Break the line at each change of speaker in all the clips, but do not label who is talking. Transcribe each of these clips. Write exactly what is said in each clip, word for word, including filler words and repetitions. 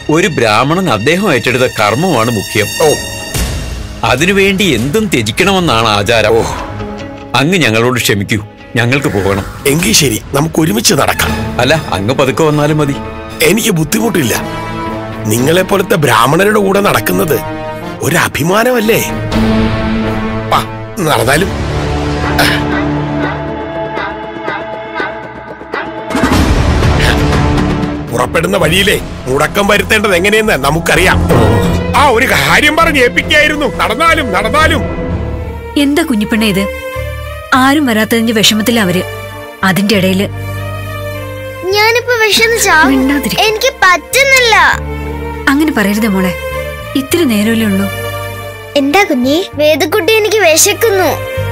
ഒരു ബ്രാഹ്മണൻ അദ്ദേഹം ഏറ്റെടുത്ത കർമ്മമാണ് മുഖ്യം.
ഓ,
അതിനുവേണ്ടി എന്തും ത്യജിക്കണമെന്നാണ് ആചാരം. അങ്ങ് ഞങ്ങളോട് ക്ഷമിക്കൂ, ഞങ്ങൾക്ക് പോകണം.
എങ്കിൽ ശരി, നമുക്ക് ഒരുമിച്ച് നടക്കാം.
അല്ല, അങ്ങ് പതുക്കെ വന്നാലും മതി.
എനിക്ക് ബുദ്ധിമുട്ടില്ല. നിങ്ങളെ പോലത്തെ ബ്രാഹ്മണരുടെ കൂടെ നടക്കുന്നത് ഒരു അഭിമാനമല്ലേ? നടന്നാലും പുറപ്പെടുന്ന വഴിയിലെ മുടക്കം വരുത്തേണ്ടത് എങ്ങനെയെന്ന് നമുക്കറിയാം. ആ ഒരു കാര്യം പറഞ്ഞ് ഏൽപ്പിക്കായിരുന്നു. നടന്നാലും നടന്നാലും
എന്താ കുഞ്ഞിപ്പെണ്ണ ഇത്? ആരും വരാത്തതിന്റെ വിഷമത്തില അവര്. അതിന്റെ ഇടയില്
ഞാനിപ്പോ വിഷന്ന് ചാവും. എനിക്ക് പറ്റുന്നില്ല.
അങ്ങനെ പറയരുത് മോളെ, ഇത്തിരി നേരമല്ലേ ഉള്ളൂ.
എന്താ കുഞ്ഞി? വേദക്കുട്ടി, എനിക്ക് വിശക്കുന്നു.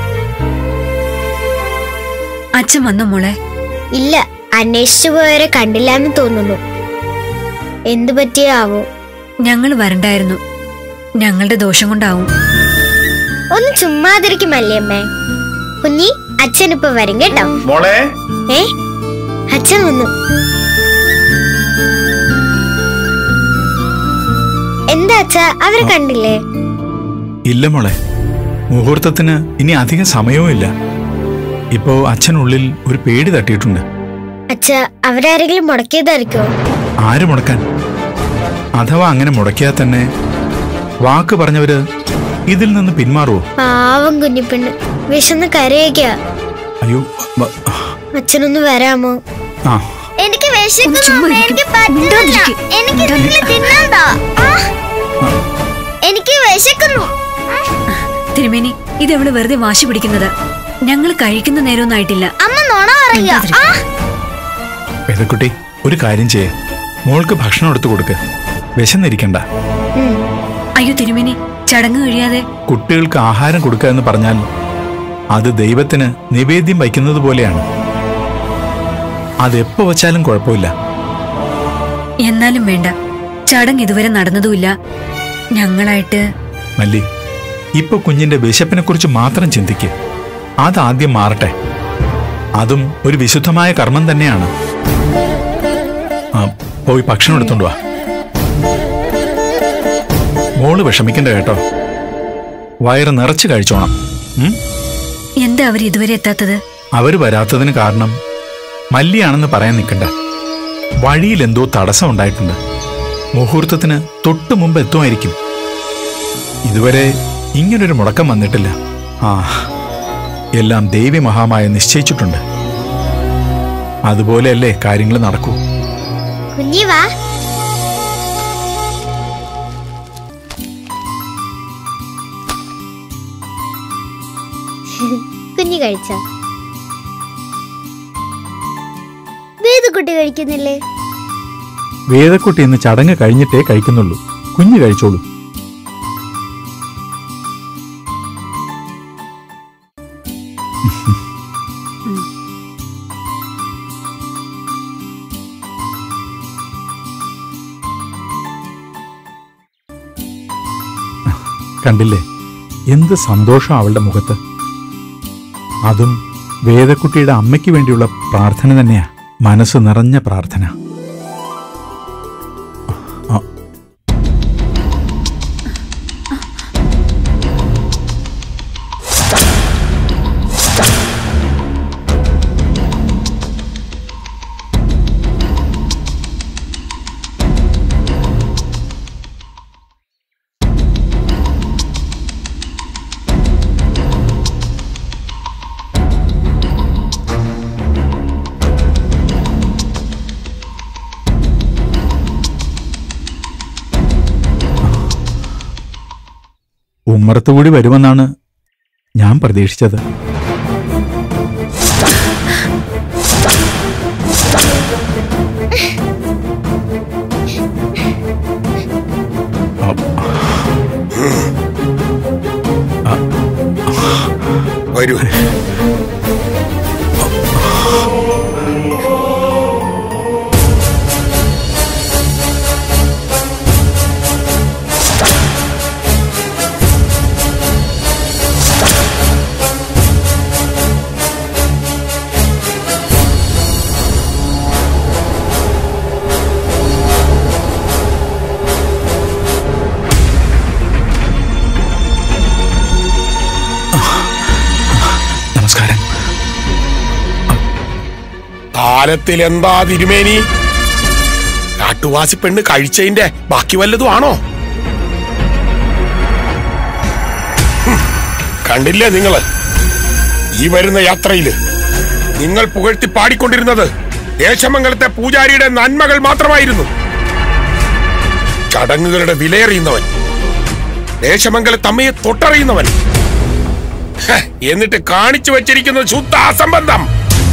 അച്ഛൻ വന്നോ മോളെ?
ഇല്ല, അന്വേഷിച്ചു പോയവരെ കണ്ടില്ലാന്ന് തോന്നുന്നു. എന്തു പറ്റിയാവോ?
ഞങ്ങൾ വരണ്ടായിരുന്നു. ഞങ്ങളുടെ ദോഷം കൊണ്ടാവും.
ഒന്ന് ചുമ്മാതിരിക്കും മല്ലിയമ്മേ. കുഞ്ഞി, അച്ഛൻ ഇപ്പൊ വരും കേട്ടോ.
മോളെ,
ഏ അച്ഛൻ വന്നു. എന്താ അച്ഛാ, അവരെ കണ്ടില്ലേ?
ഇല്ല മോളെ, മുഹൂർത്തത്തിന് ഇനി അധികം സമയവും ഇല്ല. ഇപ്പോ അച്ഛനുള്ളിൽ ഒരു പേടി തട്ടിയിട്ടുണ്ട്.
അച്ഛാ, അവരാരെങ്കിലും മുടക്കിയതായിരിക്കോ?
ആര് മുടക്കാൻ? അഥവാ അങ്ങനെ മുടക്കിയാൽ തന്നെ വാക്ക് പറഞ്ഞവര് ഇതിൽ നിന്ന് പിന്മാറുവോ?
പാവം കുഞ്ഞിപ്പെണ്ണ് വിശന്ന് കരയൊക്ക.
അയ്യോ,
അച്ഛനൊന്ന് വരാമോ?
ആ,
എനിക്ക് വിശക്കുന്നു. എനിക്ക് പറ്റുന്നില്ല. എനിക്ക് തിന്നണ്ട. എനിക്ക് വിശക്കുന്നു.
തിരുമേനി, ഇതെവിടെ വെറുതെ വാശി പിടിക്കുന്നത്? ഞങ്ങൾ കഴിക്കുന്ന നേരമൊന്നും ആയിട്ടില്ല.
അമ്മ നുണ പറയാ.
വേദക്കുട്ടി, ഒരു കാര്യം ചെയ്യേ, മോൾക്ക് ഭക്ഷണം എടുത്തു കൊടുക്ക്. വിശന്നിരിക്കണ്ട.
അയ്യോ തിരുമേനി, ചടങ്ങ് കഴിയാതെ
കുട്ടികൾക്ക് ആഹാരം കൊടുക്കുക എന്ന് പറഞ്ഞാൽ അത് ദൈവത്തിന് നിവേദ്യം വയ്ക്കുന്നത് പോലെയാണ്. അതെപ്പോ വച്ചാലും കുഴപ്പമില്ല.
എന്നാലും വേണ്ട, ചടങ്ങ് ഇതുവരെ നടന്നതുമില്ല. ഞങ്ങളായിട്ട്
മല്ലി, ഇപ്പൊ കുഞ്ഞിന്റെ വിശപ്പിനെ കുറിച്ച് മാത്രം ചിന്തിക്ക്. അതാദ്യം മാറട്ടെ. അതും ഒരു വിശുദ്ധമായ കർമ്മം തന്നെയാണ്. പോയി ഭക്ഷണം എടുത്തോണ്ട് വാ. മോള് വിഷമിക്കണ്ട കേട്ടോ. വയറ് നിറച്ച് കഴിച്ചോണം.
എന്താ അവർ ഇതുവരെ എത്താത്തത്?
അവര് വരാത്തതിന് കാരണം മല്ലിയാണെന്ന് പറയാൻ നിൽക്കണ്ട. വഴിയിൽ എന്തോ തടസ്സം ഉണ്ടായിട്ടുണ്ട്. മുഹൂർത്തത്തിന് തൊട്ടു മുമ്പ് എത്തുമായിരിക്കും. ഇതുവരെ ഇങ്ങനൊരു മുടക്കം വന്നിട്ടില്ല. ആ, എല്ലാം ദൈവമഹാമായ നിശ്ചയിച്ചിട്ടുണ്ട്. അതുപോലെയല്ലേ കാര്യങ്ങൾ നടക്കൂ.
കുഞ്ഞി വാ. കുഞ്ഞി കഴിച്ചോ? വേദക്കുട്ടി കഴിക്കുന്നില്ലേ?
വേദക്കുട്ടി ഇന്ന് ചടങ്ങ് കഴിഞ്ഞിട്ടേ കഴിക്കുന്നുള്ളൂ. കുഞ്ഞ് കഴിച്ചോളൂ. കണ്ടില്ലേ എന്ത് സന്തോഷം അവളുടെ മുഖത്ത്. അതും വേദക്കുട്ടിയുടെ അമ്മയ്ക്ക് വേണ്ടിയുള്ള പ്രാർത്ഥന തന്നെയാ. മനസ്സ് നിറഞ്ഞ പ്രാർത്ഥന. ഉമ്മറത്തുകൂടി വരുമെന്നാണ് ഞാൻ പ്രതീക്ഷിച്ചത്.
വരൂ. കാലത്തിൽ എന്താ തിരുമേനി? കാട്ടുവാസി പെണ്ണ് കഴിച്ചതിന്റെ ബാക്കി വല്ലതും ആണോ? കണ്ടില്ലേ നിങ്ങള് ഈ വരുന്ന യാത്രയില് നിങ്ങൾ പുകഴ്ത്തി പാടിക്കൊണ്ടിരുന്നത് ദേശമംഗലത്തെ പൂജാരിയുടെ നന്മകൾ മാത്രമായിരുന്നു. ചടങ്ങുകളുടെ വിലയറിയുന്നവൻ, ദേശമംഗലത്തെ അമ്മയെ തൊട്ടറിയുന്നവൻ, എന്നിട്ട് കാണിച്ചു വച്ചിരിക്കുന്നത് ശുദ്ധ അസംബന്ധം.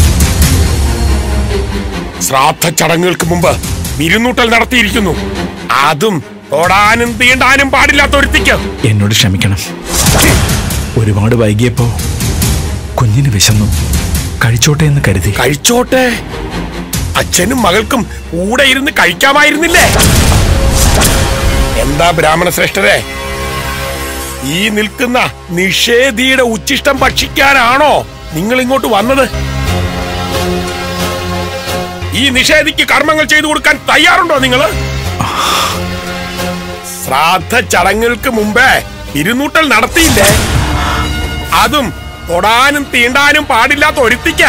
ശ്രാദ്ധ ചടങ്ങുകൾക്ക് മുമ്പ് വിരുന്നൂട്ടൽ നടത്തിയിരിക്കുന്നു. അതും തൊടാനും തീണ്ടാനും പാടില്ലാത്ത ഒരുത്തിക്ക്.
എന്നോട് ക്ഷമിക്കണം. ഒരുപാട് വൈകിയപ്പോ കുഞ്ഞിന് വിശന്നു. കഴിച്ചോട്ടെ എന്ന് കരുതി.
കഴിച്ചോട്ടെ, അച്ഛനും മകൾക്കും കൂടെ ഇരുന്ന് കഴിക്കാമായിരുന്നില്ലേ? എന്താ ബ്രാഹ്മണ ശ്രേഷ്ഠരെ, ഈ നിൽക്കുന്ന നിഷേധിയുടെ ഉച്ചിഷ്ടം ഭക്ഷിക്കാനാണോ നിങ്ങൾ ഇങ്ങോട്ട് വന്നത്? ഈ നിഷേധിക്ക് കർമ്മങ്ങൾ ചെയ്തു കൊടുക്കാൻ തയ്യാറുണ്ടോ നിങ്ങള്? ശ്രാദ്ധ ചടങ്ങുകൾക്ക് മുമ്പേ ഇരുന്നൂട്ടൽ നടത്തിയില്ലേ? അതും തൊടാനും തീണ്ടാനും പാടില്ലാത്ത ഒരുത്തിക്ക.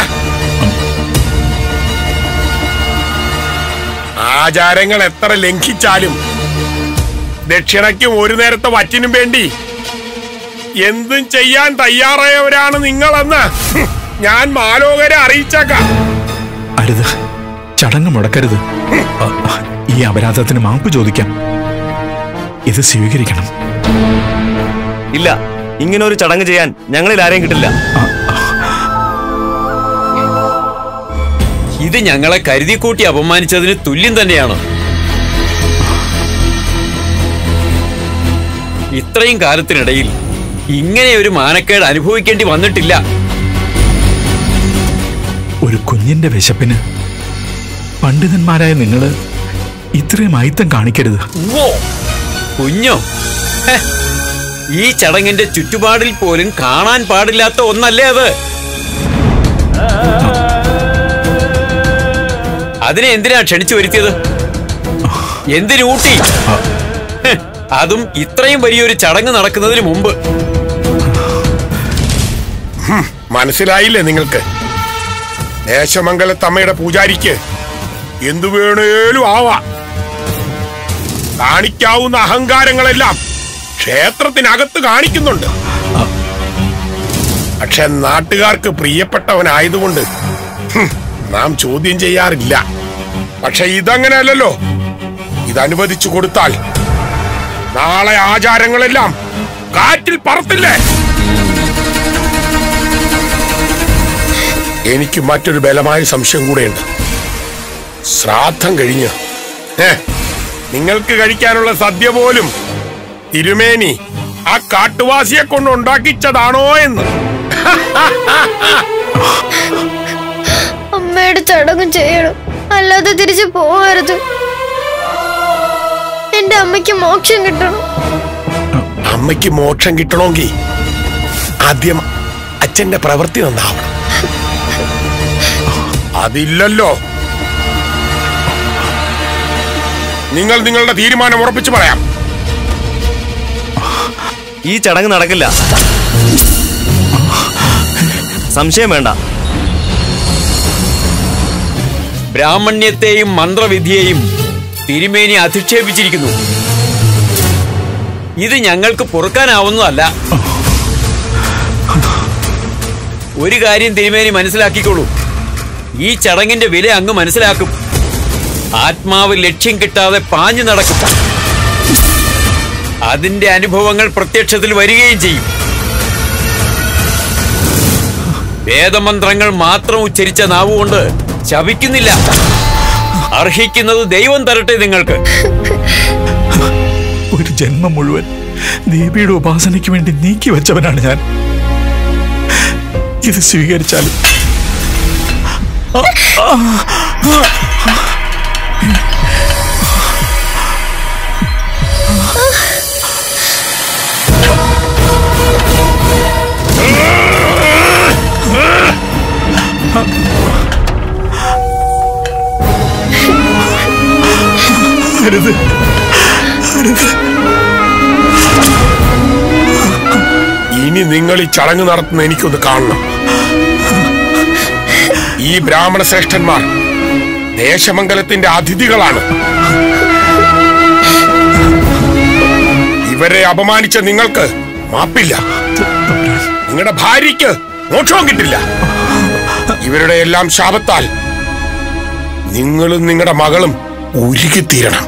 ആചാരങ്ങൾ എത്ര ലംഘിച്ചാലും ദക്ഷിണയ്ക്കും ഒരു നേരത്തെ വറ്റിനും വേണ്ടി എന്തും ചെയ്യാൻ തയ്യാറായവരാണ് നിങ്ങളെന്ന് ഞാൻ മാലോകരെ അറിയിച്ചേക്കാം.
അരുത്, ചടങ്ങ് മുടക്കരുത്. ഈ അപരാധത്തിന് മാപ്പ് ചോദിക്കാം. ഇത് സ്വീകരിക്കണം.
ഇല്ല, ഇങ്ങനെ ഒരു ചടങ്ങ് ചെയ്യാൻ ഞങ്ങളിൽ ആരെയും കിട്ടില്ല.
ഇത് ഞങ്ങളെ കരുതിക്കൂട്ടി അപമാനിച്ചതിന് തുല്യം തന്നെയാണ്. ഇത്രയും കാലത്തിനിടയിൽ ഇങ്ങനെ ഒരു മാനക്കേട് അനുഭവിക്കേണ്ടി വന്നിട്ടില്ല.
ഒരു കുഞ്ഞിന്റെ വിശപ്പിന് പണ്ഡിതന്മാരായ നിങ്ങള് ഇത്രയും അയിത്തം കാണിക്കരുത്.
ഓ കുഞ്ഞോ, ഈ ചടങ്ങിന്റെ ചുറ്റുപാടിൽ പോലും കാണാൻ പാടില്ലാത്ത ഒന്നല്ലേ അത്? അതിനെ എന്തിനാ ക്ഷണിച്ചു വരുത്തിയത്? എന്തിനൂട്ടി? അതും ഇത്രയും വലിയൊരു ചടങ്ങ് നടക്കുന്നതിന് മുമ്പ്.
മനസ്സിലായില്ലേ നിങ്ങൾക്ക്? ദേശമംഗലത്തമ്മയുടെ പൂജാരിക്ക് എന്തു വേണേലും ആവാ. കാണിക്കാവുന്ന അഹങ്കാരങ്ങളെല്ലാം ക്ഷേത്രത്തിനകത്ത് കാണിക്കുന്നുണ്ട്. പക്ഷെ നാട്ടുകാർക്ക് പ്രിയപ്പെട്ടവനായതുകൊണ്ട് നാം ചോദ്യം ചെയ്യാറില്ല. പക്ഷെ ഇതങ്ങനെയല്ലല്ലോ. ഇതനുവദിച്ചു കൊടുത്താൽ നാളെ ആചാരങ്ങളെല്ലാം കാറ്റിൽ പറത്തില്ലേ? എനിക്ക് മറ്റൊരു ബലമായ സംശയം കൂടെയുണ്ട്. ശ്രാദ്ധം കഴിഞ്ഞ് നിങ്ങൾക്ക് കഴിക്കാനുള്ള സദ്യ പോലും തിരുമേനി ആ കാട്ടുവാസിയെ കൊണ്ട് ഉണ്ടാക്കിച്ചതാണോ എന്ന്.
അമ്മയുടെ ചടങ്ങ് ചെയ്യണം, അല്ലാതെ തിരിച്ചു പോകരുത്. എന്റെ അമ്മയ്ക്ക് മോക്ഷം കിട്ടണം.
അമ്മയ്ക്ക് മോക്ഷം കിട്ടണമെങ്കിൽ ആദ്യം അച്ഛന്റെ പ്രവൃത്തി നന്നാവണം. അതില്ലല്ലോ. നിങ്ങൾ നിങ്ങളുടെ തീരുമാനം ഉറപ്പിച്ചു പറയാം.
ഈ ചടങ്ങ് നടക്കില്ല. സംശയം വേണ്ട.
ബ്രാഹ്മണ്യത്തെയും മന്ത്രവിധിയെയും തിരുമേനി അധിക്ഷേപിച്ചിരിക്കുന്നു. ഇത് ഞങ്ങൾക്ക് പൊറുക്കാനാവുന്നതല്ല. ഒരു കാര്യം തിരുമേനി മനസ്സിലാക്കിക്കോളൂ. ഈ ചടങ്ങിന്റെ വില അങ്ങ് മനസ്സിലാക്കും. ആത്മാവ് ലക്ഷ്യം കിട്ടാതെ പാഞ്ഞു നടക്കും. അതിന്റെ അനുഭവങ്ങൾ പ്രത്യക്ഷത്തിൽ വരികയും ചെയ്യും. വേദമന്ത്രങ്ങൾ മാത്രം ഉച്ചരിച്ച നാവുകൊണ്ട് ശപിക്കുന്നില്ല. അർഹിക്കുന്നത് ദൈവം തരട്ടെ നിങ്ങൾക്ക്.
ഒരു ജന്മം മുഴുവൻ ദേവിയുടെ ഉപാസനയ്ക്ക് വേണ്ടി നീക്കി വെച്ചവനാണ് ഞാൻ. ഇത് സ്വീകരിച്ചാലും അരുത്, അരുത്.
ഇനി നിങ്ങൾ ഈ ചടങ്ങ് നടത്തുന്ന എനിക്കൊന്ന് കാണണം. ഈ ബ്രാഹ്മണ ശ്രേഷ്ഠന്മാർ ദേശമംഗലത്തിന്റെ അതിഥികളാണ്. ഇവരെ അപമാനിച്ച നിങ്ങൾക്ക് മാപ്പില്ല. നിങ്ങളുടെ ഭാര്യയ്ക്ക് മോക്ഷവും കിട്ടില്ല. ഇവരുടെ എല്ലാം ശാപത്താൽ നിങ്ങളും നിങ്ങളുടെ മകളും ഉരുകിത്തീരണം.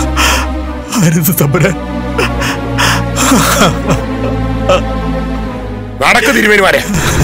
നടക്ക് തിരുമേനിമാരെ.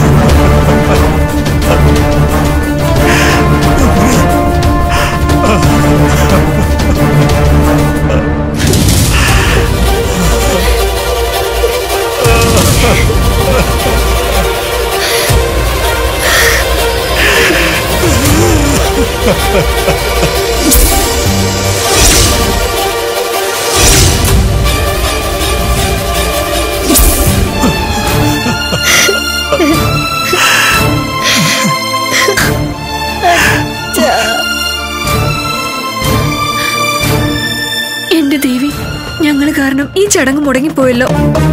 എന്റെ ദേവി, ഞങ്ങള് കാരണം ഈ ചടങ്ങ് മുടങ്ങിപ്പോയല്ലോ.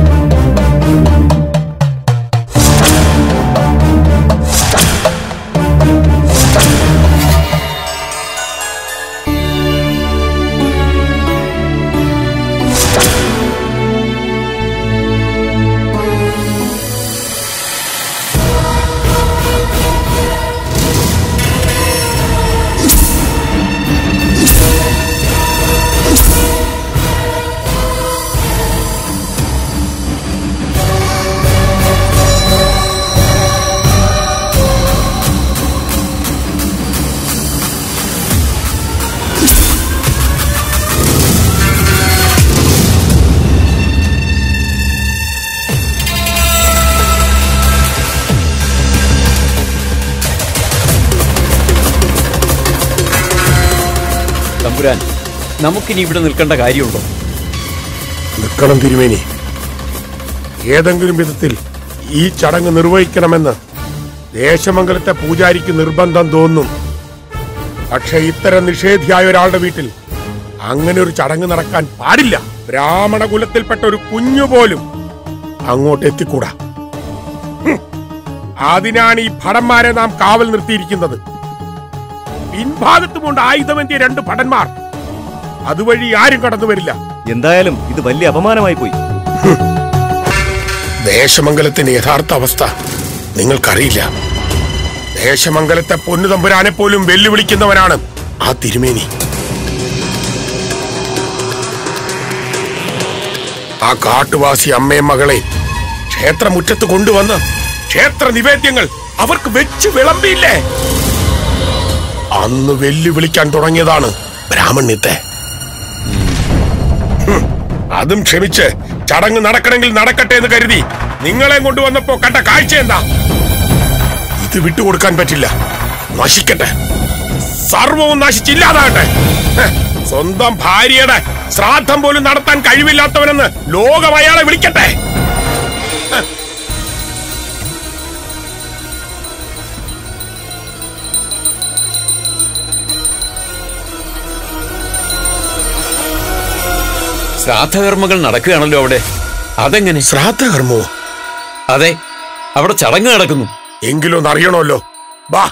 തമ്പുരാൻ, നമുക്കിനി ഇവിടെ നിൽക്കേണ്ട കാര്യമുണ്ടോ?
നിൽക്കണം തിരുമേനി. ഏതെങ്കിലും വിധത്തിൽ ഈ ചടങ്ങ് നിർവഹിക്കണമെന്ന് ദേശമംഗലത്തെ പൂജാരിക്ക് നിർബന്ധം തോന്നും. പക്ഷെ ഇത്തരം നിഷേധിയായ ഒരാളുടെ വീട്ടിൽ അങ്ങനെ ഒരു ചടങ്ങ് നടക്കാൻ പാടില്ല. ബ്രാഹ്മണ കുലത്തിൽപ്പെട്ട ഒരു കുഞ്ഞു പോലും അങ്ങോട്ട് എത്തിക്കൂടാ. അതിനാണ് ഈ ഭടന്മാരെ നാം കാവൽ നിർത്തിയിരിക്കുന്നത്. പിൻഭാഗത്തുമുണ്ട് ആയുധമെത്തിയ രണ്ട് ഭടന്മാർ. അതുവഴി ആരും കടന്നു വരില്ല.
എന്തായാലും ഇത് വലിയ അപമാനമായി പോയി.
ദേശമംഗലത്തിന്റെ യഥാർത്ഥ അവസ്ഥ നിങ്ങൾക്കറിയില്ല. ദേശമംഗലത്തെ പൊന്നുതമ്പുരാനെ പോലും വെല്ലുവിളിക്കുന്നവനാണ് ആ തിരുമേനി. ആ കാട്ടുവാസി അമ്മയും മകളെ ക്ഷേത്രമുറ്റത്ത് കൊണ്ടുവന്ന് ക്ഷേത്ര നിവേദ്യങ്ങൾ അവർക്ക് വെച്ച് വിളമ്പിയില്ലേ? അന്ന് വെല്ലുവിളിക്കാൻ തുടങ്ങിയതാണ് ബ്രാഹ്മണ്യത്തെ. അതും ക്ഷമിച്ച് ചടങ്ങ് നടക്കണമെങ്കിൽ നടക്കട്ടെ എന്ന് കരുതി നിങ്ങളെ കൊണ്ടുവന്നപ്പോ കണ്ട കാഴ്ച എന്താ? ഇത് വിട്ടുകൊടുക്കാൻ പറ്റില്ല. നശിക്കട്ടെ, സർവവും നശിച്ചില്ലാതാകട്ടെ. സ്വന്തം ഭാര്യയുടെ ശ്രാദ്ധം പോലും നടത്താൻ കഴിവില്ലാത്തവനെന്ന് ലോകം അയാളെ വിളിക്കട്ടെ.
ശ്രാദ്ധകർമ്മങ്ങൾ നടക്കുകയാണല്ലോ അവിടെ. അതെങ്ങനെ?
ശ്രാദ്ധകർമ്മോ?
അതെ, അവിടെ ചടങ്ങ് നടക്കുന്നു.
എങ്കിലും ഒന്ന് അറിയണമല്ലോ. ബാ.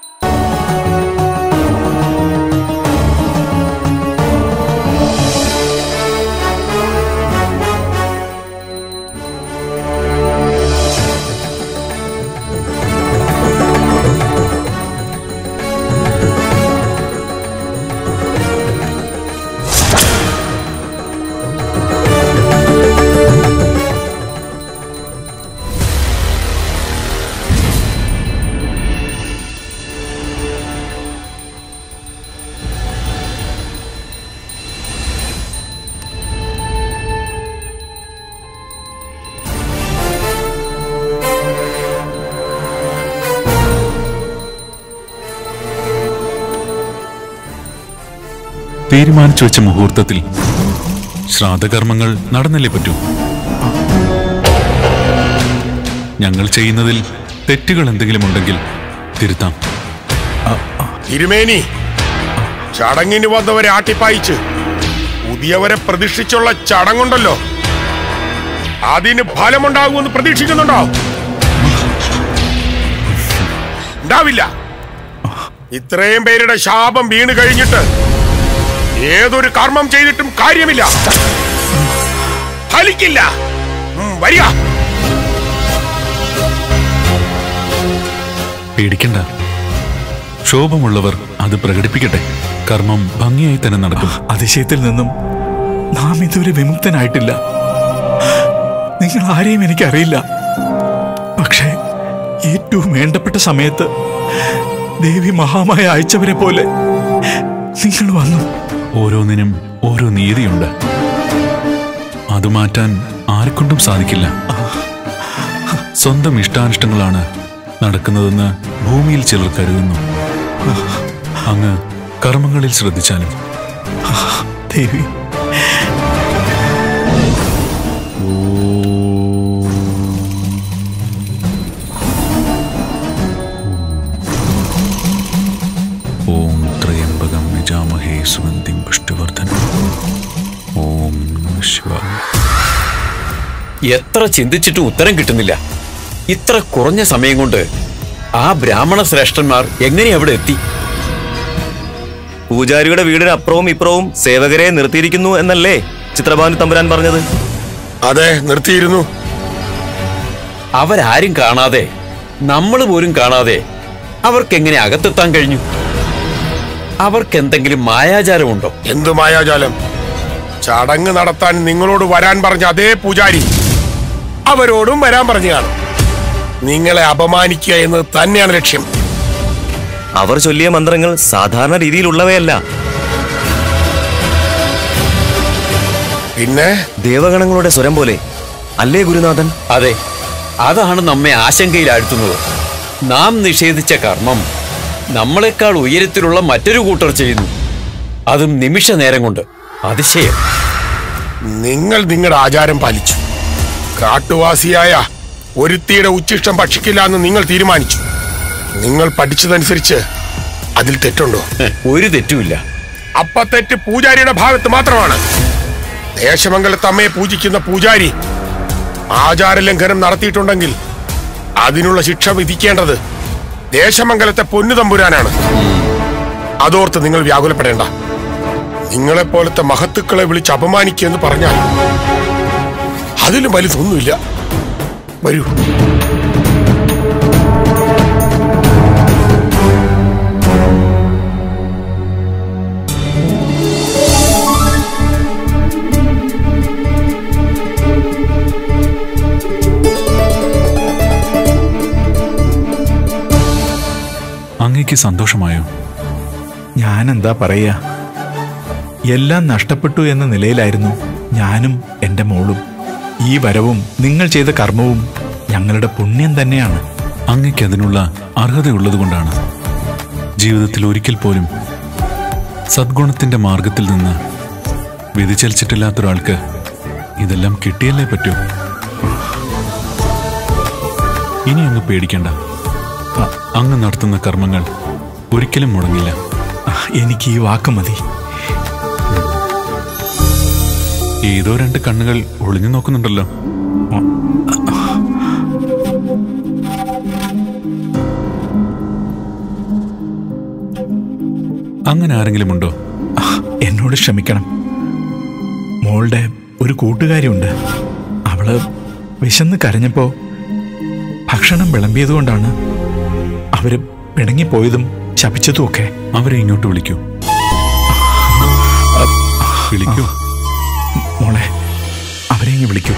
തീരുമാനിച്ചു വെച്ച മുഹൂർത്തത്തിൽ ശ്രാദ്ധകർമ്മങ്ങൾ നടന്നല്ലേ പറ്റൂ. ഞങ്ങൾ ചെയ്യുന്നതിൽ തെറ്റുകൾ എന്തെങ്കിലും ഉണ്ടെങ്കിൽ തിരുത്താം.
തിരുമേനി, ചടങ്ങിന് വന്നവരെ ആട്ടിപ്പായിച്ച് പുതിയവരെ പ്രതിഷ്ഠിച്ചുള്ള ചടങ്ങുണ്ടല്ലോ, അതിന് ഫലമുണ്ടാകുമെന്ന് പ്രതീക്ഷിക്കുന്നുണ്ടോ? ഉണ്ടാവില്ല. ഇത്രയും പേരുടെ ശാപം വീണ് കഴിഞ്ഞിട്ട് ഏതൊരു കർമ്മം ചെയ്തിട്ടും കാര്യമില്ല, ഫലിക്കില്ല. വരിക.
പേടിക്കണ്ട, ശോഭമുള്ളവർ അത് പ്രകടിപ്പിക്കട്ടെ. കർമ്മം ഭംഗിയായി തന്നെ നടക്കും. അതിശയത്തിൽ നിന്നും നാം ഇതുവരെ വിമുക്തനായിട്ടില്ല. നിങ്ങൾ ആരെയും എനിക്കറിയില്ല. പക്ഷേ ഏറ്റവും വേണ്ടപ്പെട്ട സമയത്ത് ദേവി മഹാമായ അയച്ചവരെ പോലെ നിങ്ങൾ വന്നു. ഓരോന്നിനും ഓരോ നീതിയുണ്ട്. അത് മാറ്റാൻ ആരെക്കൊണ്ടും സാധിക്കില്ല. സ്വന്തം ഇഷ്ടാനിഷ്ടങ്ങളാണ് നടക്കുന്നതെന്ന് ഭൂമിയിൽ ചിലർ കരുതുന്നു. അങ്ങ് കർമ്മങ്ങളിൽ ശ്രദ്ധിച്ചാലും. ദേവി, ഓം ത്രയംബകം യജാമഹേ സുഗന്ധിം പുഷ്ടിവർദ്ധനം. ഓം നമഃ ശിവായ.
എത്ര ചിന്തിച്ചിട്ടും ഉത്തരം കിട്ടുന്നില്ല. ഇത്ര കുറഞ്ഞ സമയം കൊണ്ട് ആ ബ്രാഹ്മണ ശ്രേഷ്ഠന്മാർ എങ്ങനെ അവിടെ എത്തി?
പൂജാരിയുടെ വീടിന് അപ്പുറവും ഇപ്പുറവും സേവകരെ നിർത്തിയിരിക്കുന്നു എന്നല്ലേ ചിത്രഭാനു തമ്പുരാൻ പറഞ്ഞത്?
അതെ, നിർത്തിയിരുന്നു.
അവരാരും കാണാതെ, നമ്മൾ പോലും കാണാതെ അവർക്കെങ്ങനെ അകത്തെത്താൻ കഴിഞ്ഞു? അവർക്കെന്തെങ്കിലും മായാജാലമുണ്ടോ?
എന്തു മായാജാലം? ചടങ്ങ് നടത്താൻ നിങ്ങളോട് വരാൻ പറഞ്ഞ അതേ പൂജാരി അവരോടും വരാൻ പറഞ്ഞു കാണും. നിങ്ങളെ അപമാനിക്കുക എന്ന് തന്നെയാണ് ലക്ഷ്യം.
അവർ ചൊല്ലിയ മന്ത്രങ്ങൾ സാധാരണ രീതിയിലുള്ളവയല്ല.
പിന്നെ
ദേവഗണങ്ങളുടെ സ്വരം പോലെ അല്ലേ ഗുരുനാഥൻ?
അതെ, അതാണ് നമ്മെ ആശങ്കയിലാഴ്ത്തുന്നത്. നാം നിഷേധിച്ച കർമ്മം നമ്മളെക്കാൾ ഉയരത്തിലുള്ള മറ്റൊരു കൂട്ടർ ചെയ്യുന്നു, അതും നിമിഷ നേരം കൊണ്ട്. അതിശയം.
നിങ്ങൾ നിങ്ങളുടെ ആചാരം പാലിച്ചു. കാട്ടുവാസിയായ ഒരുത്തിയുടെ ഉച്ചിഷ്ടം ഭക്ഷിക്കില്ല എന്ന് നിങ്ങൾ തീരുമാനിച്ചു. നിങ്ങൾ പഠിച്ചതനുസരിച്ച് അതിൽ തെറ്റുണ്ടോ?
ഒരു തെറ്റുമില്ല.
അപ്പ തെറ്റ് പൂജാരിയുടെ ഭാഗത്ത് മാത്രമാണ്. ദേശമംഗലത്തമ്മയെ പൂജിക്കുന്ന പൂജാരി ആചാരലംഘനം നടത്തിയിട്ടുണ്ടെങ്കിൽ അതിനുള്ള ശിക്ഷ വിധിക്കേണ്ടത് ദേശമംഗലത്തെ പൊന്നു തമ്പുരാനാണ്. അതോർത്ത് നിങ്ങൾ വ്യാകുലപ്പെടേണ്ട. നിങ്ങളെപ്പോലത്തെ മഹത്തുക്കളെ വിളിച്ച് അപമാനിക്കുക എന്ന് പറഞ്ഞാൽ അതിലും വലുതൊന്നുമില്ല. വരൂ.
അങ്ങേക്ക് സന്തോഷമായോ? ഞാനെന്താ പറയാ, എല്ലാം നഷ്ടപ്പെട്ടു എന്ന നിലയിലായിരുന്നു ഞാനും എൻ്റെ മോളും. ഈ വരവും നിങ്ങൾ ചെയ്ത കർമ്മവും ഞങ്ങളുടെ പുണ്യം തന്നെയാണ്. അങ്ങയ്ക്ക് അതിനുള്ള അർഹതയുള്ളതുകൊണ്ടാണ്. ജീവിതത്തിൽ ഒരിക്കൽ പോലും സദ്ഗുണത്തിന്റെ മാർഗത്തിൽ നിന്ന് വ്യതിചലിച്ചിട്ടില്ലാത്തൊരാൾക്ക് ഇതെല്ലാം കിട്ടിയല്ലേ പറ്റൂ. ഇനി അങ്ങ് പേടിക്കണ്ട. അങ്ങ് നടത്തുന്ന കർമ്മങ്ങൾ ഒരിക്കലും മുടങ്ങില്ല. എനിക്ക് ഈ വാക്ക് മതി. ഏതോ രണ്ട് കണ്ണുകൾ ഒളിഞ്ഞു നോക്കുന്നുണ്ടല്ലോ. അങ്ങനെ ആരെങ്കിലും ഉണ്ടോ? എന്നോട് ക്ഷമിക്കണം. മോളുടെ ഒരു കൂട്ടുകാരിയുണ്ട്. അവള് വിശന്ന് കരഞ്ഞപ്പോ ഭക്ഷണം വിളമ്പിയതുകൊണ്ടാണ് അവര് പിണങ്ങിപ്പോയതും ശപിച്ചതും ഒക്കെ. അവരെ ഇങ്ങോട്ട് വിളിക്കൂ. വിളിക്കൂ മോളെ, അവരെ ഇങ്ങ് വിളിക്കൂ.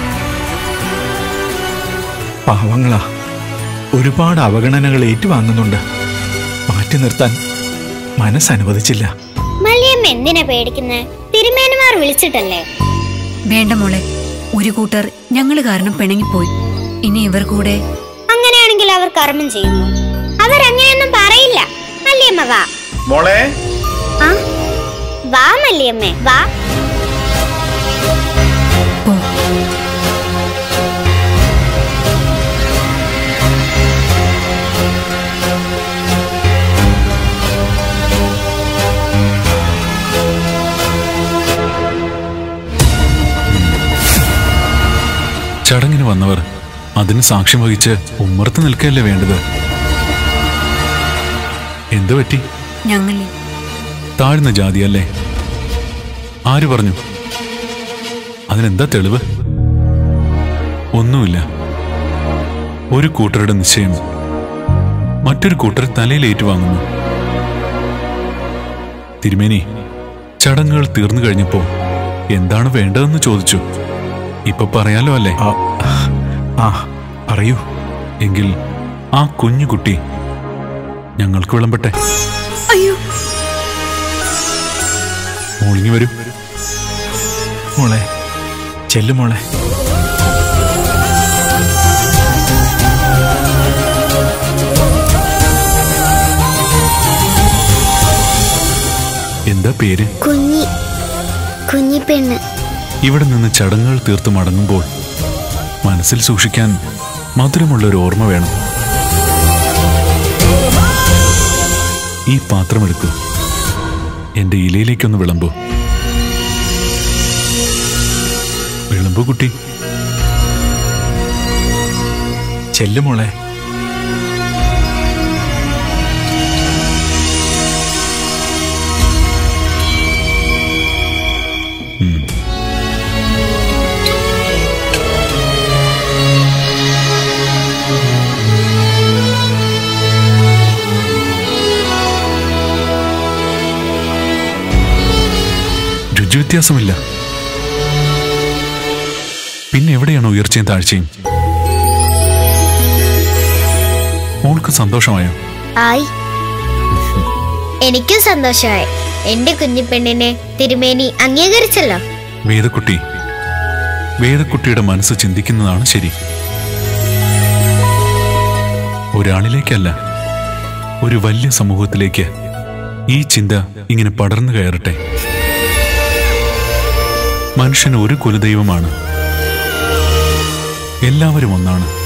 പാവങ്ങളാ, ഒരുപാട് അവഗണനകൾ ഏറ്റുവാങ്ങുന്നുണ്ട്. മാറ്റി നിർത്താൻ മനസ്സനുവദിച്ചില്ല.
മല്ലിയമ്മ എന്തിനാ പേടിക്കുന്നേ? തിരുമേനിമാർ വിളിച്ചിട്ടല്ലേ?
വേണ്ട മോളെ, ഒരു കൂട്ടർ ഞങ്ങള് കാരണം പിണങ്ങിപ്പോയി. ഇനി ഇവർ കൂടെ
അങ്ങനെയാണെങ്കിൽ അവർ കർമ്മം ചെയ്യുന്നു. അവരങ്ങനെയൊന്നും പറയില്ല. മല്ലിയമ്മ വാ.
മോളെ,
ആ വാ മല്ലിയമ്മേ, വാ.
പോ.
ചടങ്ങിന് വന്നവർ അതിന് സാക്ഷ്യം വഹിച്ച് ഉമ്മർത്ത് നിൽക്കുകയല്ലേ വേണ്ടത്. എന്തു പറ്റി?
ഞങ്ങളിൽ
താഴ്ന്ന ജാതിയല്ലേ? ആര് പറഞ്ഞു? അതിനെന്താ തെളിവ്? ഒന്നുമില്ല. ഒരു കൂട്ടരുടെ നിശ്ചയം മറ്റൊരു കൂട്ടർ തലയിൽ ഏറ്റുവാങ്ങുന്നു. തിരുമേനി, ചടങ്ങുകൾ തീർന്നു കഴിഞ്ഞപ്പോ എന്താണ് വേണ്ടതെന്ന് ചോദിച്ചു. ഇപ്പൊ പറയാലോ അല്ലേ? ആ പറയൂ. എങ്കിൽ ആ കുഞ്ഞുകുട്ടി ഞങ്ങൾക്ക് വിളമ്പട്ടെ.
അയ്യോ,
മോളിങ്ങി വരൂ. മോളെ ചെല്ലു മോളെ. എന്താ പേര്?
കുഞ്ഞി കുഞ്ഞിപ്പെണ്ണ്.
ഇവിടെ നിന്ന് ചടങ്ങുകൾ തീർത്തു മടങ്ങുമ്പോൾ മനസ്സിൽ സൂക്ഷിക്കാൻ മധുരമുള്ളൊരു ഓർമ്മ വേണം. ഈ പാത്രമെടുക്കൂ. എന്റെ ഇലയിലേക്കൊന്ന് വിളമ്പൂ. വിളമ്പൂ കുട്ടി. ചെല്ലുമോളെ. രുചി വ്യത്യാസമില്ല. പിന്നെ എവിടെയാണ് ഉയർച്ചയും താഴ്ചയും? മോൾക്ക് സന്തോഷമായോ?
ആയി. എനിക്കും സന്തോഷമായി. എന്റെ കുഞ്ഞിപ്പെണ്ണിനെ തിരുമേനി അംഗീകരിച്ചല്ലോ.
വേദക്കുട്ടി വേദക്കുട്ടിയുടെ മനസ്സ് ചിന്തിക്കുന്നതാണ് ശരി. ഒരാളിലേക്കല്ല, ഒരു വലിയ സമൂഹത്തിലേക്ക് ഈ ചിന്ത ഇങ്ങനെ പടർന്നു കയറട്ടെ. മനുഷ്യൻ ഒരു കുലദൈവമാണ്. എല്ലാവരും ഒന്നാണ്.